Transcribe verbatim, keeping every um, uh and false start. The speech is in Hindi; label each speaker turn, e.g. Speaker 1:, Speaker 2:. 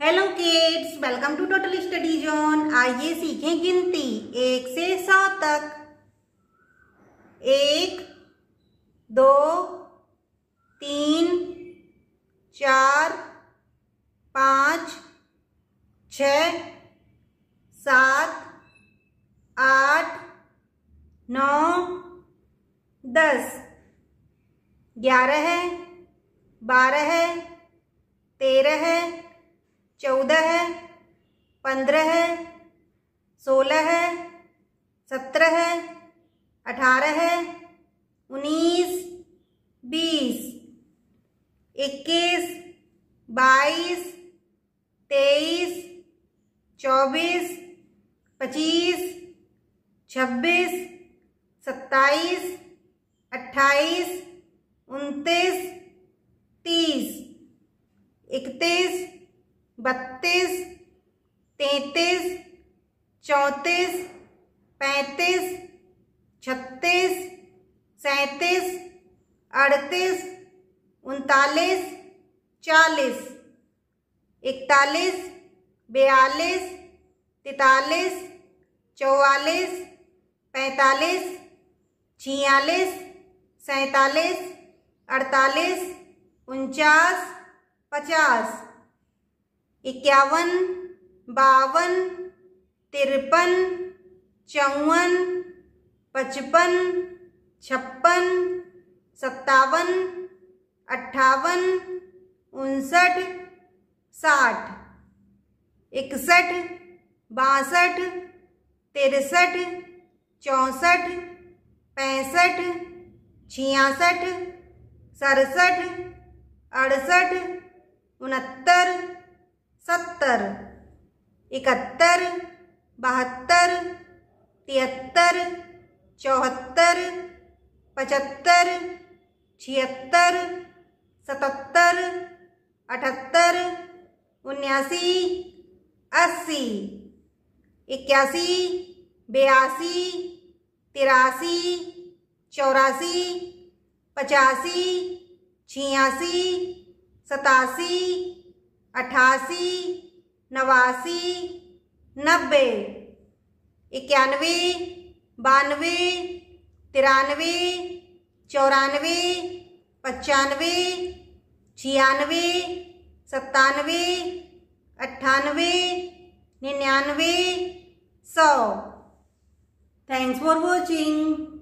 Speaker 1: Hello kids, welcome to total study zone. आइए सीखें गिनती एक से सौ तक। एक, दो, तीन, चार, पाँच, छ, सात, आठ, नौ, दस, ग्यारह है, बारह है, तेरह है, चौदह है, पंद्रह है, सोलह है, सत्रह है, अठारह है, उन्नीस, बीस, इक्कीस, बाईस, तेईस, चौबीस, पच्चीस, छब्बीस, सत्ताईस, अट्ठाईस, उनतीस, तीस, इकतीस, बत्तीस, तैंतीस, चौंतीस, पैंतीस, छत्तीस, सैंतीस, अड़तीस, उनतालीस, चालीस, इकतालीस, बयालीस, तैंतालीस, चौवालीस, पैंतालीस, छियालीस, सैंतालीस, अड़तालीस, उनचास, पचास, इक्यावन, बावन, तिरपन, चौवन, पचपन, छप्पन, सत्तावन, अट्ठावन, उनसठ, साठ, इकसठ, बासठ, तिरसठ, चौंसठ, पैंसठ, छियासठ, सड़सठ, अड़सठ, उनहत्तर, सत्तर, इकहत्तर, बहत्तर, तिहत्तर, चौहत्तर, पचहत्तर, छिहत्तर, सतहत्तर, अठहत्तर, उन्यासी, अस्सी, इक्यासी, बयासी, तिरासी, चौरासी, पचासी, छियासी, सतासी, अठासी, नवासी, नब्बे, इक्यानवे, बानवे, तिरानवे, चौरानवे, पचानवे, छियानवे, सत्तानवे, अट्ठानवे, निन्यानवे, सौ। Thanks for watching.